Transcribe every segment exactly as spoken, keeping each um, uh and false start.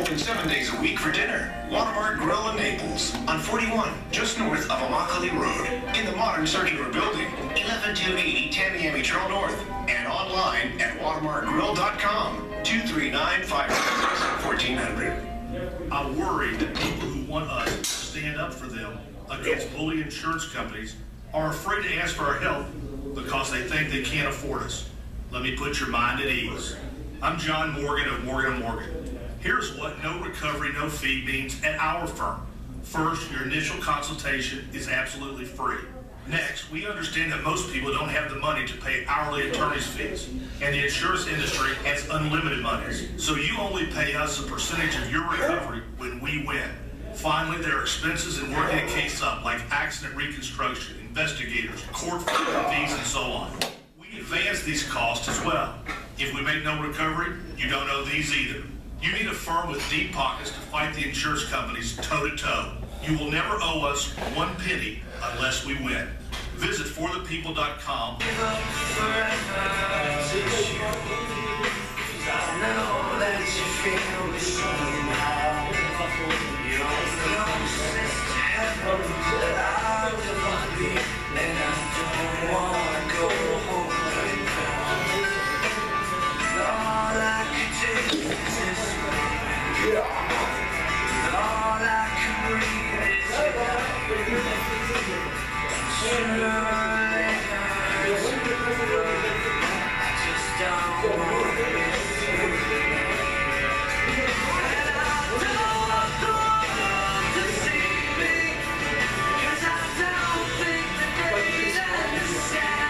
open seven days a week for dinner. Watermark Grill in Naples on forty-one, just north of Immokalee Road, in the modern circular building, eleven two eighty Tamiami Trail North, and online at watermark grill dot com, two three nine, five six six, one four zero zero. I worry that people who want us to stand up for them against bully insurance companies are afraid to ask for our help because they think they can't afford us. Let me put your mind at ease. I'm John Morgan of Morgan and Morgan. Here's what no recovery, no fee means at our firm. First, your initial consultation is absolutely free. Next, we understand that most people don't have the money to pay hourly attorney's fees, and the insurance industry has unlimited monies. So you only pay us a percentage of your recovery when we win. Finally, there are expenses in working a case up, like accident reconstruction, investigators, court fees, and so on. We advance these costs as well. If we make no recovery, you don't owe these either. You need a firm with deep pockets to fight the insurance companies toe-to-toe. You will never owe us one penny unless we win. Visit for the people dot com. Cause I don't think the days understand.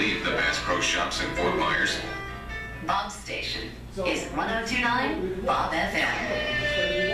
believe the Bass Pro Shops in Fort Myers? Bob's station is one oh two point nine Bob F M.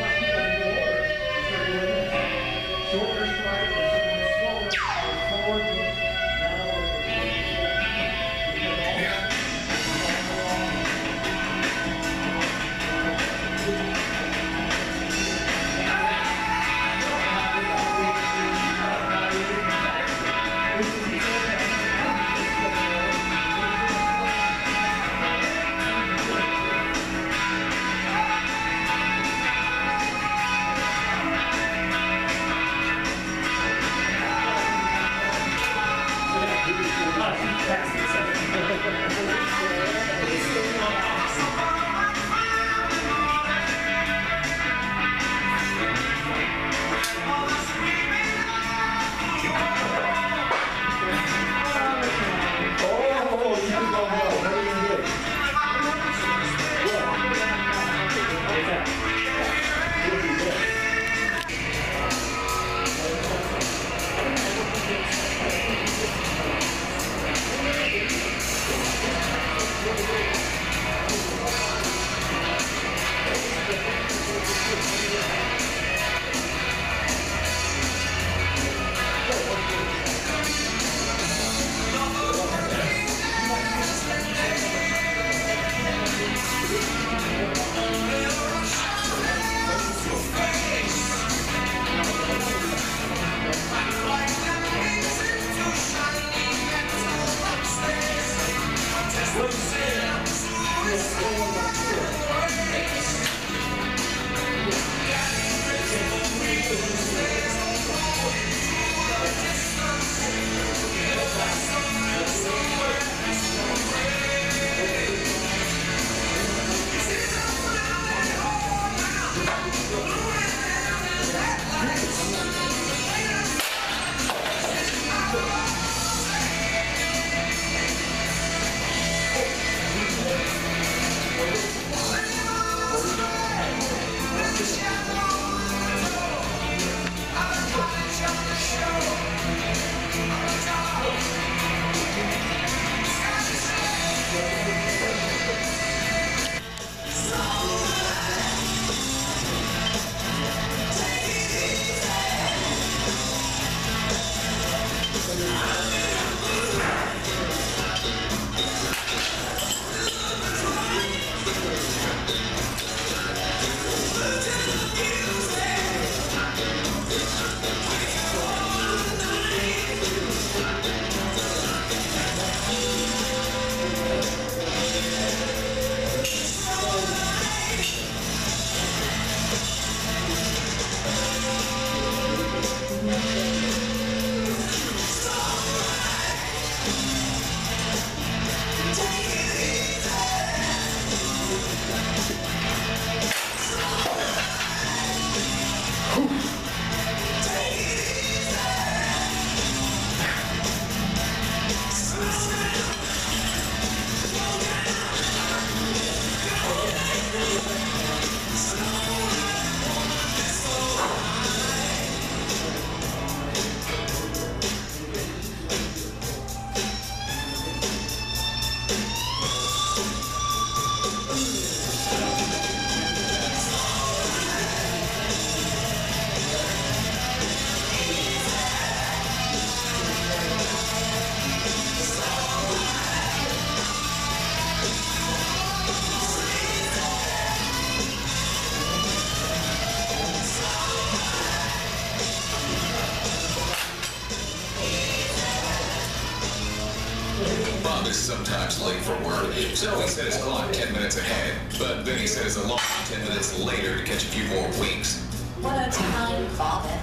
Bob is sometimes late for work, so he set his clock ten minutes ahead, but then he set his alarm ten minutes later to catch a few more winks. one oh two point nine Bob F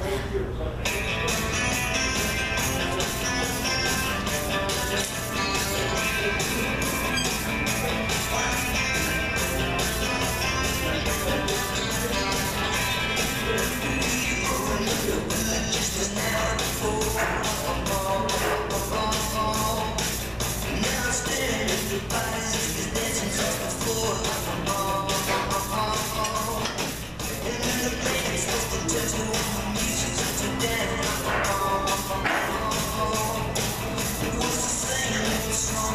It was the same song.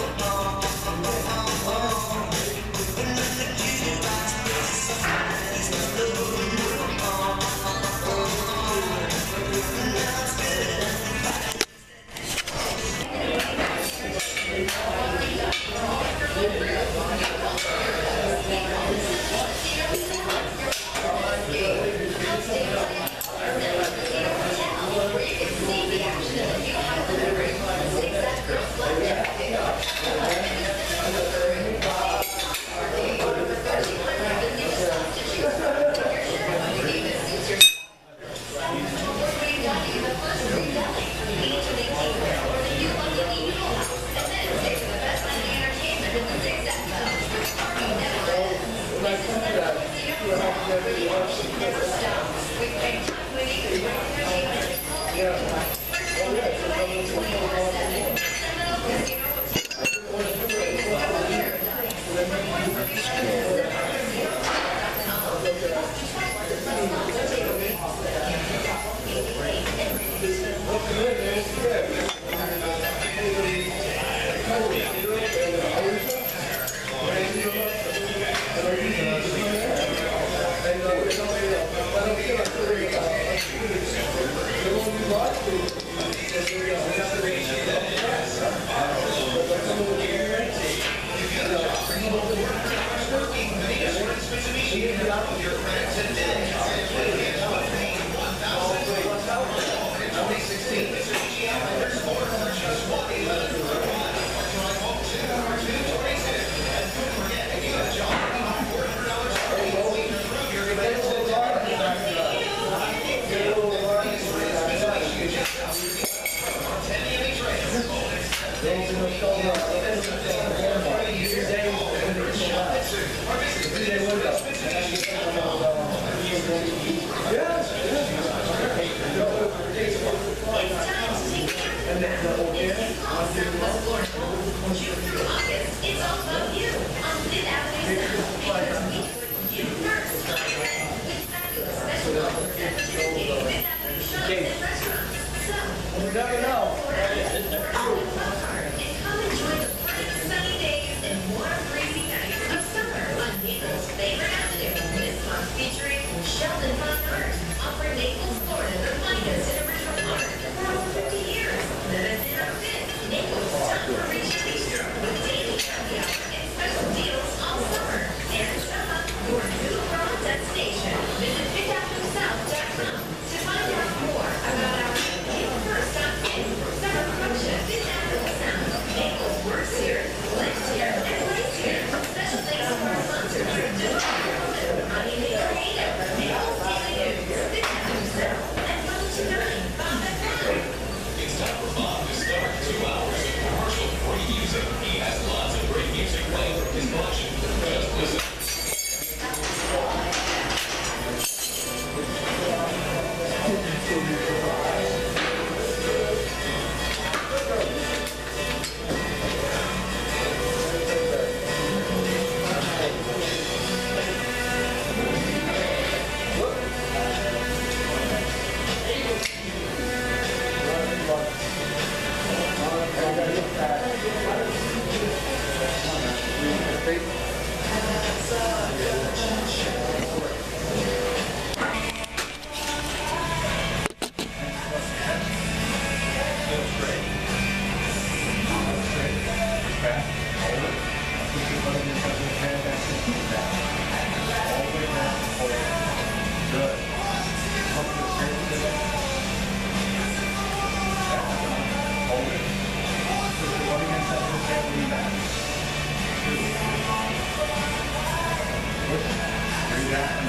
That